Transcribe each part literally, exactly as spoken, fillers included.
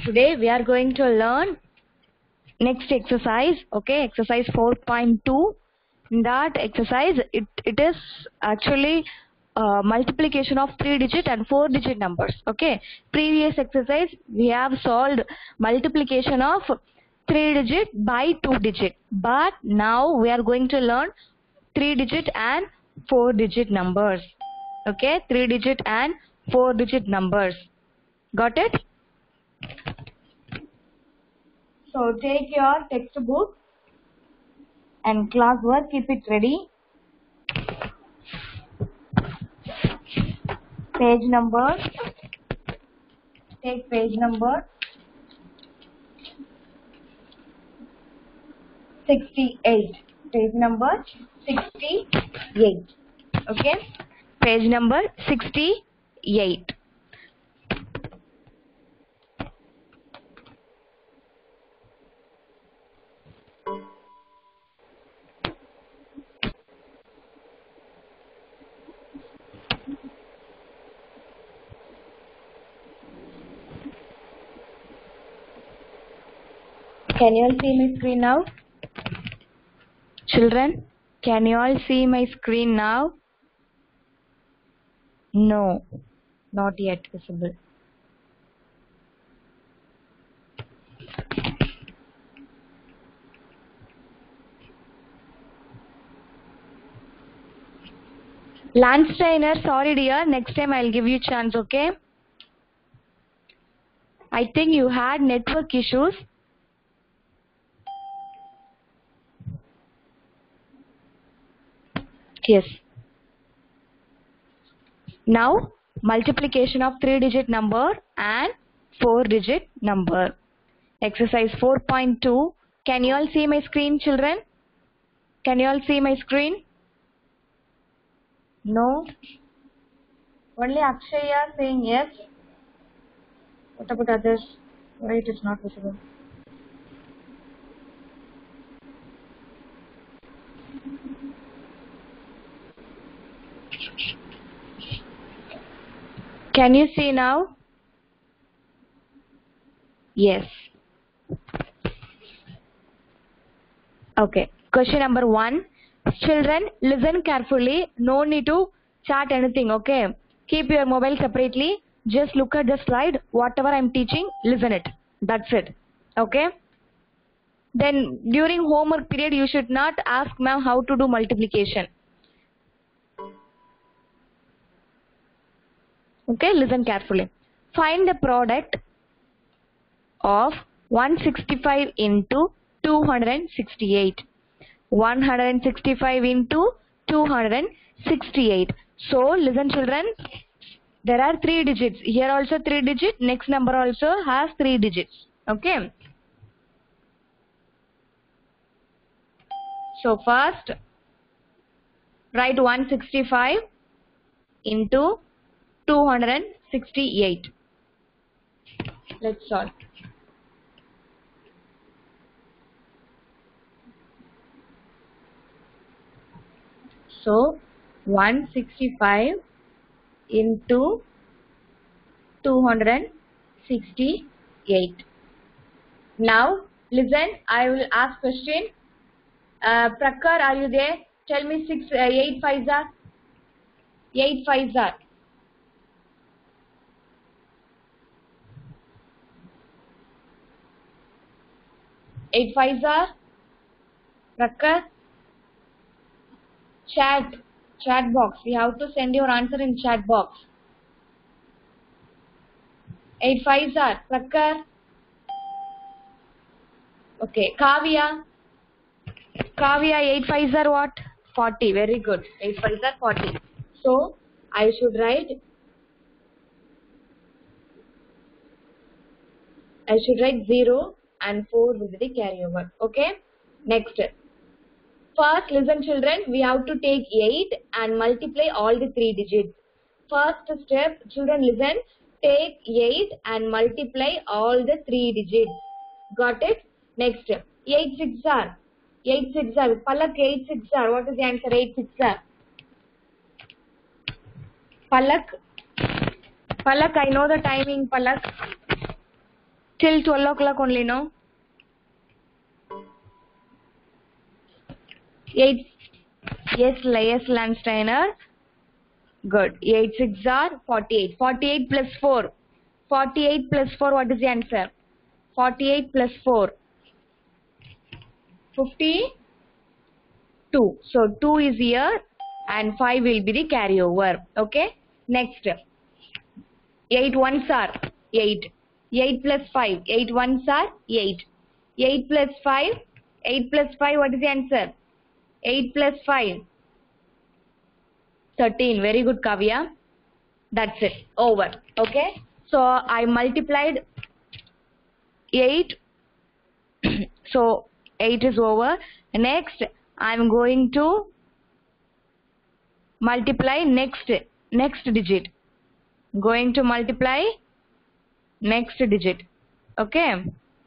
Today we are going to learn next exercise, okay, exercise four point two. In that exercise, it, it is actually uh, multiplication of three digit and four digit numbers, okay. Previous exercise, we have solved multiplication of three digit by two digit. But now we are going to learn three digit and four digit numbers, okay, three digit and four digit numbers. Got it? So take your textbook and classwork, keep it ready. Page number, take page number sixty-eight. Page number sixty-eight. Okay? Page number sixty-eight. Can you all see my screen now? Children, can you all see my screen now? No, not yet visible. Lance Trainer, sorry dear, next time I'll give you chance, okay? I think you had network issues. Yes. Now, multiplication of three digit number and four digit number. Exercise four point two. Can you all see my screen, children? Can you all see my screen? No? Only Akshaya saying yes. What about others? Why it is not visible? Can you see now? Yes. Okay. Question number one. Children, listen carefully. No need to chat anything, okay? Keep your mobile separately. Just look at the slide. Whatever I'm teaching, listen it. That's it. Okay? Then during homework period, you should not ask ma'am how to do multiplication. Okay, listen carefully. Find the product of one hundred sixty-five into two hundred sixty-eight. one hundred sixty-five into two hundred sixty-eight. So, listen children, there are three digits. Here also three digits. Next number also has three digits. Okay. So, first, write one hundred sixty-five into two hundred sixty-eight. Let's solve. So, one hundred sixty-five into two hundred sixty-eight. Now, listen, I will ask question. Uh, Prakhar, are you there? Tell me six, uh, eight fives are. Eight fives are. Eight fives are. Prakhar. Chat. Chat box. You have to send your answer in chat box. Eight fives are. Prakhar. Okay. Kavya. Kavya, eight fives are what? forty. Very good. Eight fives are forty. So, I should write I should write zero and four will be the carryover. Okay? Next. First, listen children, we have to take eight and multiply all the three digits. First step, children listen, take eight and multiply all the three digits. Got it? Next, eight six are. eight six are. Palak, eight six are. What is the answer? eight six are. Palak. Palak, I know the timing, Palak. Till twelve o'clock only, no? eight. Yes, yes, Landsteiner. Good. eight six are forty-eight. forty-eight plus four. forty-eight plus four, what is the answer? forty-eight plus four. fifty-two. So two is here and five will be the carryover. Okay. Next. eight ones are eight. eight plus five. eight ones are eight. eight plus five. eight plus five, what is the answer? eight plus five. thirteen. Very good, Kavya. That's it. Over. Okay. So I multiplied eight. So eight is over. Next, I'm going to multiply next next digit. Going to multiply next digit. Okay.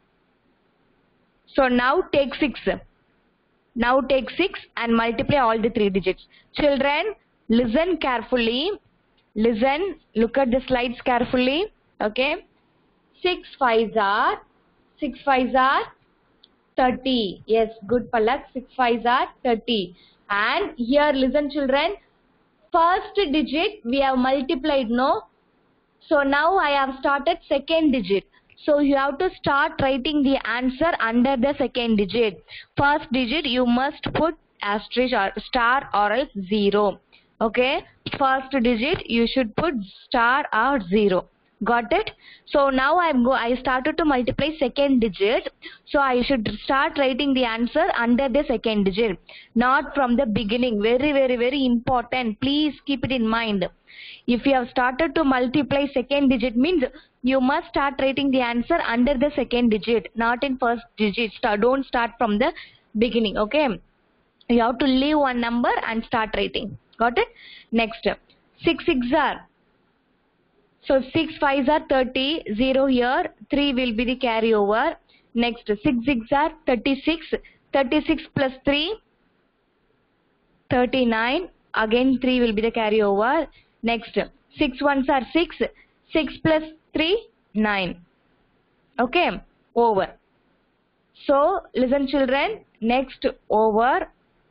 So now take six. Now take six and multiply all the three digits. Children, listen carefully. Listen. Look at the slides carefully. Okay. six fives are six fives are thirty. Yes, good, Palak. six fives are thirty. And here, listen, children. First digit we have multiplied, no? So now I have started second digit. So you have to start writing the answer under the second digit. First digit you must put asterisk or star or else zero. Okay. First digit you should put star or zero. Got it? So now I'm go I started to multiply second digit. So I should start writing the answer under the second digit, not from the beginning. Very, very, very important. Please keep it in mind. If you have started to multiply second digit means you must start writing the answer under the second digit, not in first digit. Start, don't start from the beginning. Okay. You have to leave one number and start writing. Got it? Next. six six are. So six fives are thirty, zero here, three will be the carryover. Next, six six are thirty-six, thirty-six plus three, thirty-nine, again three will be the carryover. Next, six ones are six, six plus three, nine. Okay, over. So, listen children, next over.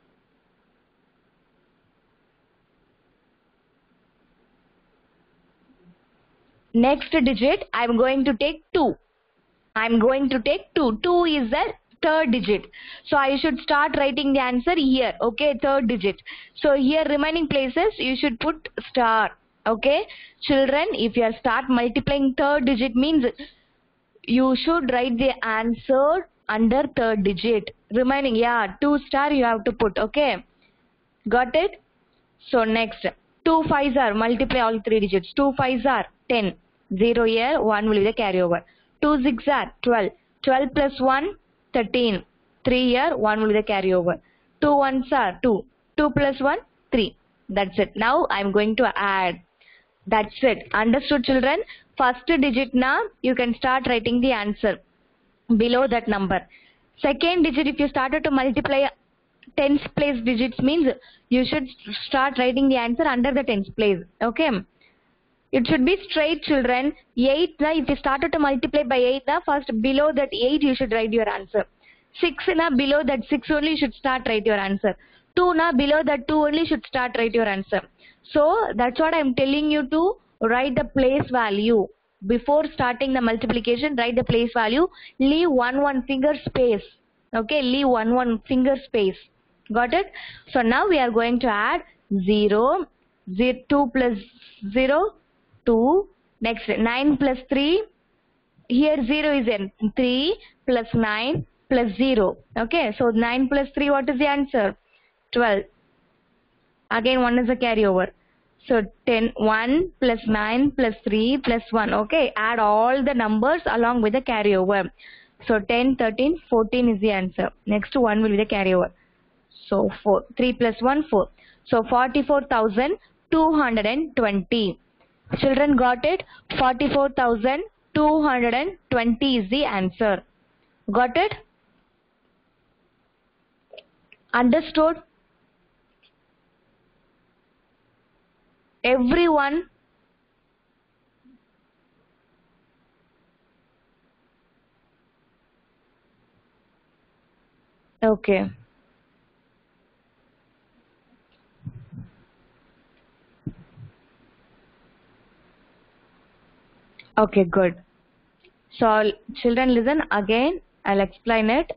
Next digit, I am going to take two. I am going to take two. two is the third digit. So I should start writing the answer here. Okay, third digit. So here remaining places you should put star. Okay, children, if you start multiplying third digit means you should write the answer under third digit. Remaining, yeah, two star you have to put. Okay, got it? So next, two fives are, multiply all three digits. two fives are ten. zero here, one will be the carryover. two six are twelve. twelve plus one, thirteen. three here, one will be the carryover. two ones are two. two plus one, three. That's it. Now I am going to add. That's it. Understood, children? First digit now, you can start writing the answer below that number. Second digit, if you started to multiply tens place digits means you should start writing the answer under the tens place. Okay. It should be straight, children. eight, na, if you started to multiply by eight, na, first below that eight you should write your answer. six, na, below that six only you should start write your answer. two, na, below that two only should start write your answer. So that's what I am telling you to write the place value. Before starting the multiplication, write the place value. Leave one one finger space. Okay, leave one one finger space. Got it? So now we are going to add zero, zero two plus zero, two. Next, nine plus three. Here zero is in three plus nine plus zero. Okay, so nine plus three, what is the answer? twelve. Again, one is a carryover. So ten, one plus nine plus three plus one. Okay, add all the numbers along with the carryover. So ten, thirteen, fourteen is the answer. Next one will be the carryover. So four, three plus one, four. So forty-four thousand two hundred twenty. Children got it? forty-four thousand two hundred twenty is the answer. Got it? Understood? Everyone? Okay. Okay, good. So children, listen again. I'll explain it.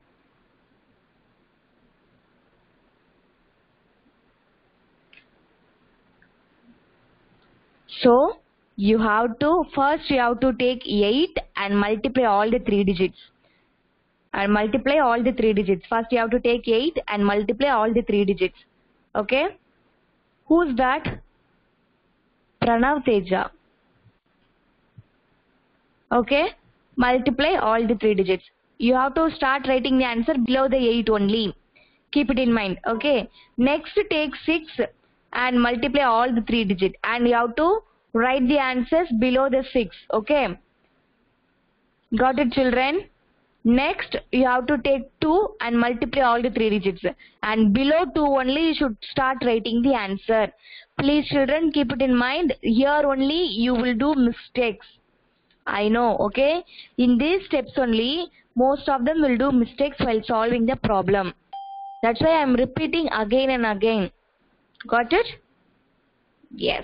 So you have to first you have to take eight and multiply all the three digits. And multiply all the three digits. First you have to take eight and multiply all the three digits. Okay? Who's that? Pranav Teja. Okay? Multiply all the three digits. You have to start writing the answer below the eight only. Keep it in mind. Okay? Next take six and multiply all the three digits. And you have to write the answers below the six. Okay? Got it, children? Next, you have to take two and multiply all the three digits. And below two only you should start writing the answer. Please, children, keep it in mind. Here only you will do mistakes. I know, okay? In these steps only, most of them will do mistakes while solving the problem. That's why I am repeating again and again. Got it? Yes.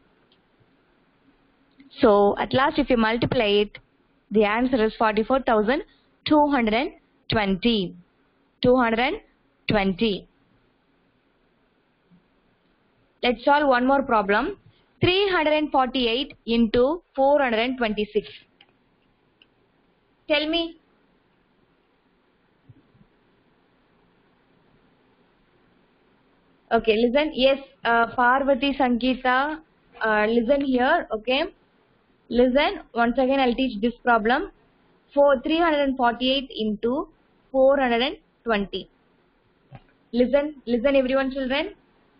So, at last if you multiply it, the answer is forty-four thousand two hundred twenty. two hundred twenty. Let's solve one more problem. three hundred forty-eight into four hundred twenty-six. Tell me. Okay, listen. Yes, uh, Parvati Sangeeta, uh, listen here. Okay. Listen. Once again, I'll teach this problem. For three hundred forty-eight into four hundred twenty. Listen. Listen, everyone, children.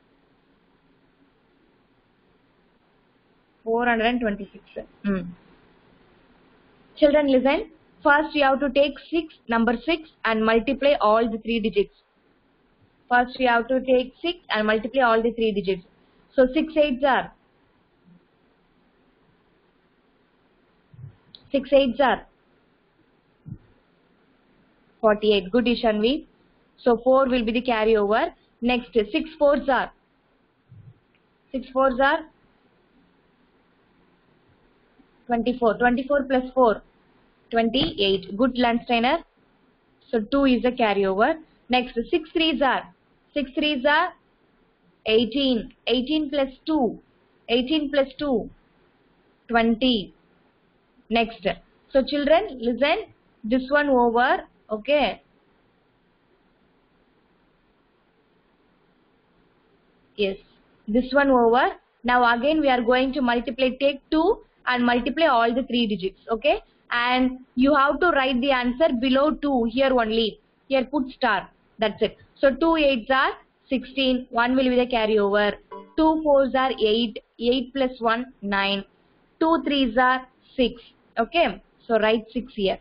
four hundred twenty-six. Mm. Children, listen. First, you have to take six, number six, and multiply all the three digits. First, you have to take six and multiply all the three digits. So, six eights are. six eights are. forty-eight. Good, Ishanvi. So, four will be the carryover. Next, six fours are. six fours are. twenty-four. twenty-four plus four. twenty-eight. Good, Landsteiner. So, two is a carryover. Next, six threes are. six threes are eighteen. eighteen plus two. eighteen plus two. twenty. Next. So, children, listen. This one over. Okay. Yes. This one over. Now, again, we are going to multiply. Take two and multiply all the three digits. Okay. And you have to write the answer below two here only. Here put star. That's it. So, two eights are sixteen. one will be the carryover. two fours are eight. eight plus one, nine. two threes are six. Okay. So, write six here.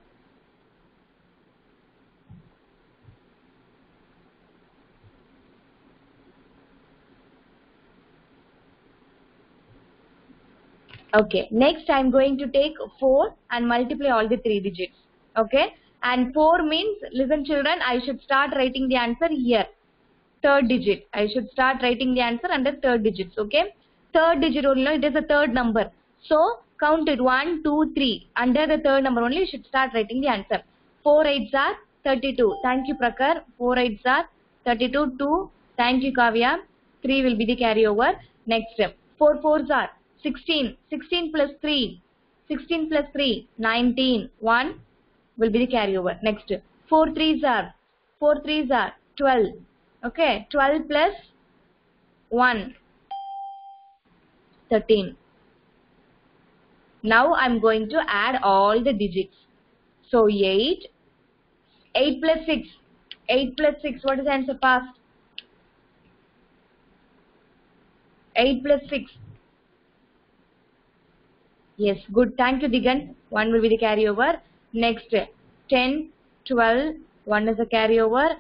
Okay. Next, I am going to take four and multiply all the three digits. Okay. And four means, listen children, I should start writing the answer here. Third digit. I should start writing the answer under third digits. Okay. Third digit only, it is a third number. So, count it. one, two, three. Under the third number only, you should start writing the answer. four eights are thirty-two. Thank you, Prakar. four eights are thirty-two. two. Thank you, Kavya. three will be the carryover. Next, four fours are sixteen. sixteen plus three. sixteen plus three. nineteen. one will be the carryover. Next, four threes are. four threes are twelve. Okay. twelve plus one. thirteen. Now I am going to add all the digits. So eight. eight plus six. eight plus six. What is the answer past? eight plus six. Yes, good. Thank you, Digant. one will be the carryover. Next, ten, twelve. one is a carryover.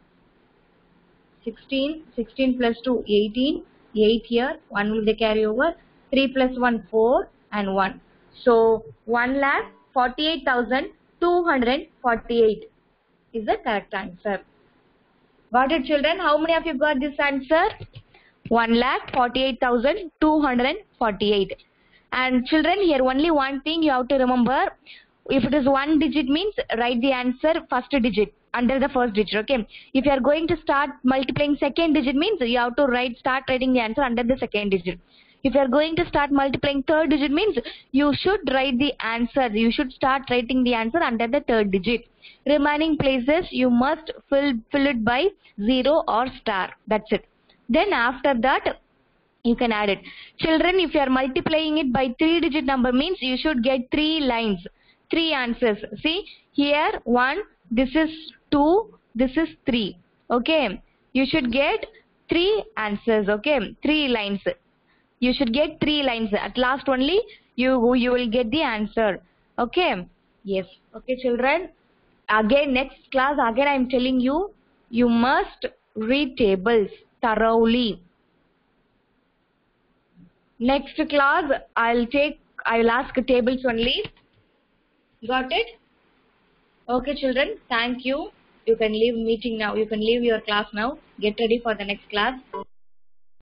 sixteen. sixteen plus two, eighteen. eight here. one will be the carryover. three plus one, four. And one. So, one lakh forty-eight thousand two hundred forty-eight is the correct answer. Got it, children? How many of you got this answer? one lakh forty-eight thousand two hundred forty-eight. And children, here only one thing you have to remember. If it is one digit means write the answer first digit under the first digit. Okay. If you are going to start multiplying second digit means you have to write start writing the answer under the second digit. If you are going to start multiplying third digit means you should write the answer. You should start writing the answer under the third digit. Remaining places you must fill fill it by zero or star. That's it. Then after that you can add it. Children, if you are multiplying it by three digit number means you should get three lines, three answers. See here one, this is two, this is three. Okay, you should get three answers. Okay, three lines. You should get three lines. At last only you you will get the answer. Okay. Yes. Okay, children. Again, next class, again I am telling you, you must read tables thoroughly. Next class, I'll take, I'll ask tables only. Got it? Okay, children. Thank you. You can leave meeting now. You can leave your class now. Get ready for the next class.